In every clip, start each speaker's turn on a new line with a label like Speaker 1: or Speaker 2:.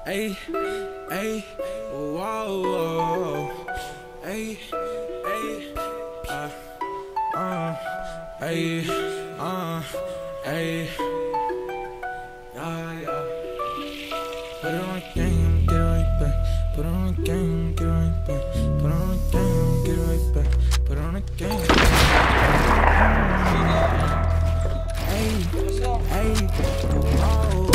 Speaker 1: Ay, ay, whoa, whoa, ay, ay, ay, ay, yeah, yeah. Put it on the game, get it right back. Put it on the game, get it right back. Put it on the game, get it right back. Put it on the game. Hey, oh.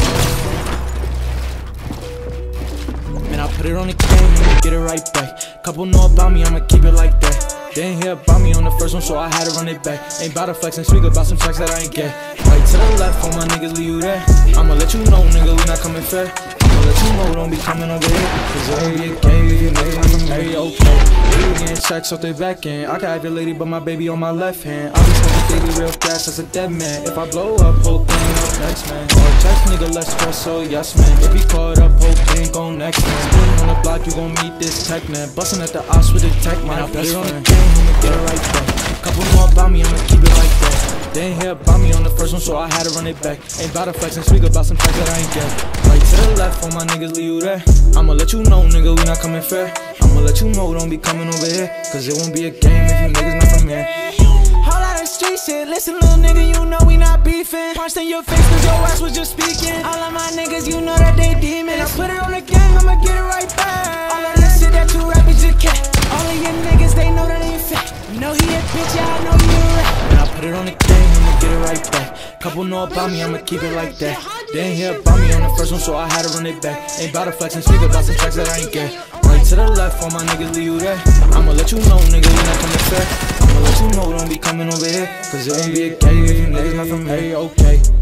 Speaker 1: Man, I put it on the game, get it right back. Couple know about me, I'ma keep it like that. They ain't hear about me on the first one, so I had to run it back. Ain't bout to flex and speak about some checks that I ain't get. Right to the left, all my niggas leave you there. I'ma let you know, nigga, we not coming fair. I'ma let you know, don't be coming over here. Cause it ain't be a game, if you niggas not from Mary, okay. We getting checks off the back end. I can have your lady, but my baby on my left hand. I be smoking daily real fast as a dead man. If I blow up, whole thing up next, man. Or text, nigga, let's stress, so yes, man. If he caught up, whole thing go next, man. Spinning on the block, you gon' meet this tech, man. Bustin' at the ops with the tech, man. I best friend. I'ma get it right back. Couple more about me, I'ma keep it like that. They ain't hear about me on the first one, so I had to run it back. Ain't bout to flex and speak about some facts that I ain't get. Right to the left, all my niggas leave you there. I'ma let you know, nigga, we not coming fair. I'ma let you know, don't be coming over here. Cause it won't be a game if you niggas not from here.
Speaker 2: Whole lot of street shit, listen little nigga, you know we not beefing. Punched in your face cause your ass was just speaking. All of my niggas, you know that they demons. I put it on the gang, I'ma get it right back. All of this shit that you rap is just cat. All of your niggas, they know that ain't fake. Know he a bitch, yeah, I know you a rat.
Speaker 1: When I put it on the gang, I'ma get it right back. Couple know about me, I'ma keep it like that. They ain't hear about me on the first one, so I had to run it back. Ain't bout to flex and speak about some tracks that I ain't get. Right to the left, all my niggas leave you there. I'ma let you know, nigga, we not coming fair. I'ma let you know, don't be coming over here. Cause it ain't be a game if you niggas not from here, okay.